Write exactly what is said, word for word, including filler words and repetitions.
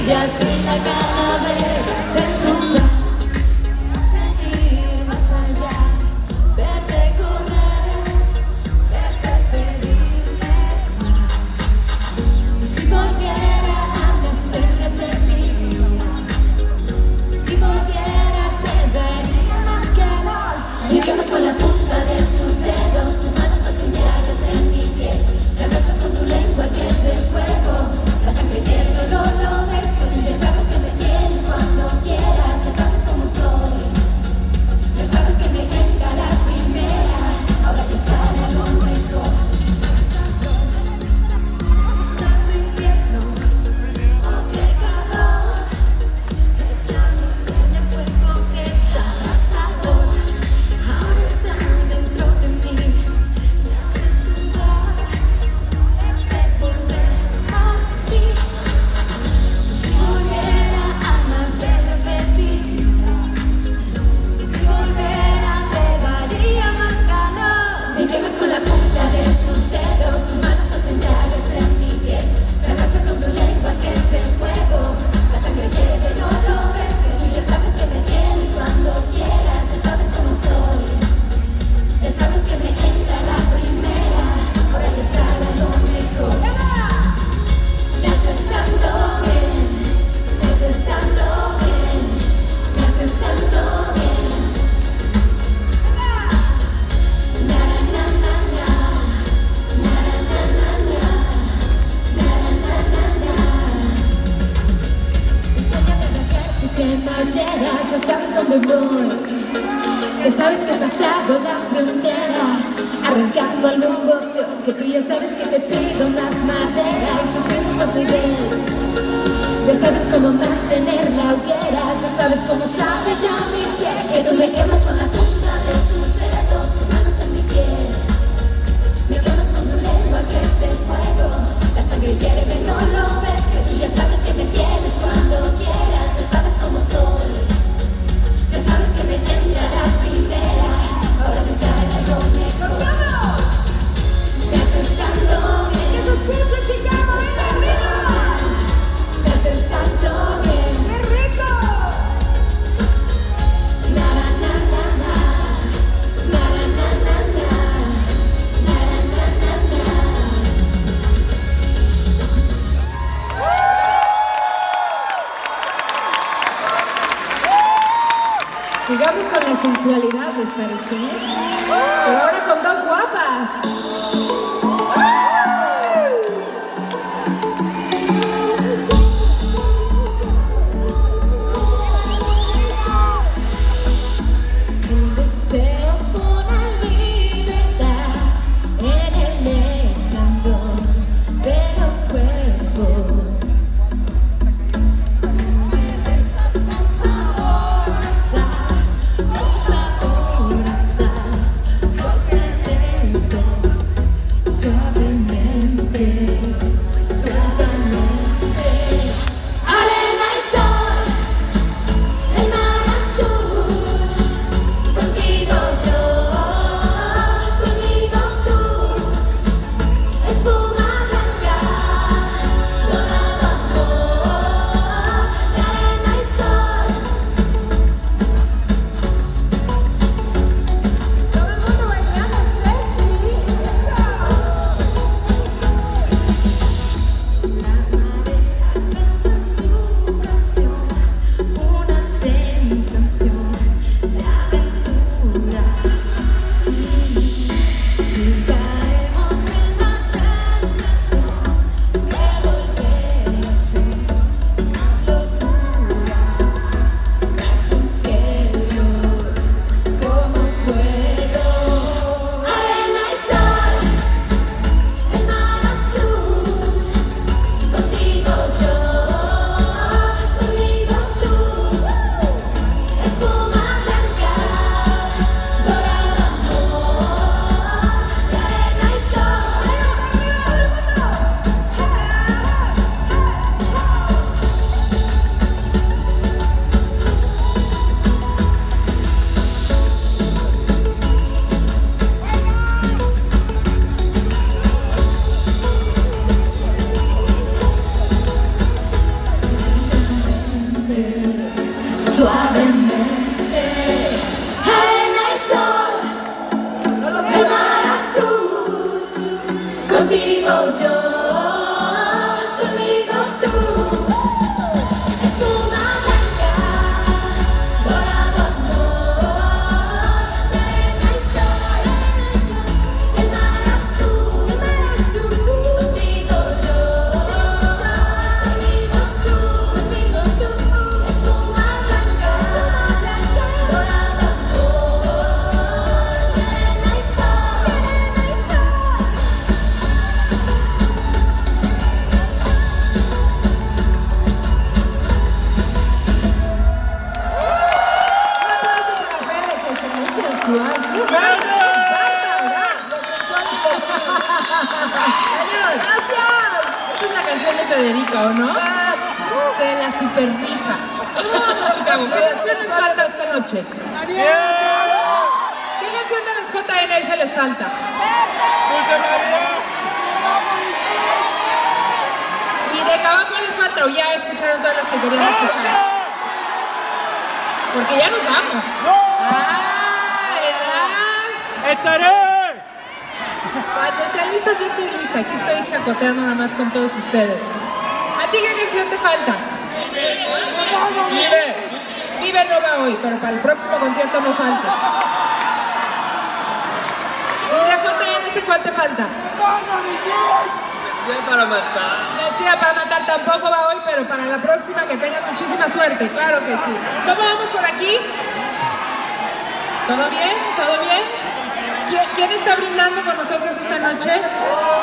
y así la calavera se duda. No seguir más allá, verte correr, verte pedirme más. Y si volviera a nacer repetiría, si volviera te daría más calor. Me quemas con la punta de tus dedos, tus manos hacen llagas en mi piel. Me abrazo con tu lengua que es de fuego, la sangre hierve, no lo ves, pero tú ya sabes que me tienes cuando quieras, ya sabes cómo soy, ya sabes que me entra la primera, ahora ya sale lo mejor. Es tanto invierno, oh qué calor, echamos en el cuerpo que está pasado, ahora están dentro de mí, me hacen sudar, ese volver a ti. Si volviera a nacer repetiría, y si volviera te daría más calor. Me quemas con la punta de tus dedos, tus manos hacen llagas en mi piel. Me abrazo con tu lengua que es de fuego, la sangre hierve, no lo ves, que tú ya sabes que me tienes cuando quieras, ya sabes cómo soy, ya sabes que me entra la primera, ahora ya sale lo mejor. Me haces tanto bien, me haces tanto bien, me haces tanto bien. Na na na na, na na na na, na na na na. Enséñame a dejarte que no llega, ya sabes dónde voy, ya sabes que he pasado la frontera, arrancando algún botón, que tú ya sabes que te pido más madera y tú tienes más nivel. Ya sabes cómo mantener la hoguera, ya sabes cómo sabe ya mi piel, que tú me quemas con la punta de tus dedos, tus manos en mi piel. Me quemas con tu lengua que es de fuego, la sangre hierve, no lo ves, que tú ya sabes que me tienes cuando quieras, ya sabes cómo soy, ya sabes que me entra la primera, ahora ya sale lo mejor. Me haces tanto bien, que se escucha, chicas, me haces tanto bien, me haces tanto bien, ¡qué rico! Na na na na na, na na na na na, na na na na na. Sigamos con la sensualidad, ¿les parece? Pero ahora con dos guapas. El deseo pone libertad en el esplendor de los cuerpos. Me besas con sabor a sal, con sabor a sal. Yo te deseo de Federica, ¿o no? Se la super rifa. ¿Cómo vamos, Chicago? ¿Qué canción les falta esta noche? ¿Qué canción de las J N S les falta? ¿Y de Cabaco les falta? ¿O ya escucharon todas las que querían escuchar? Porque ya nos vamos. ¡Ah, verdad! ¡Estaré! Cuando estén listos, yo estoy lista. Aquí estoy chacoteando nada más con todos ustedes. ¿A ti qué canción te falta? Vive. Vive no va hoy, pero para el próximo concierto no faltes. ¿Y de J N S cuál te falta? Vestida para matar. Vestida para matar tampoco va hoy, pero para la próxima que tengan muchísima suerte, claro que sí. ¿Cómo vamos por aquí? ¿Todo bien? ¿Todo bien? ¿Quién, quién está brindando con nosotros esta noche?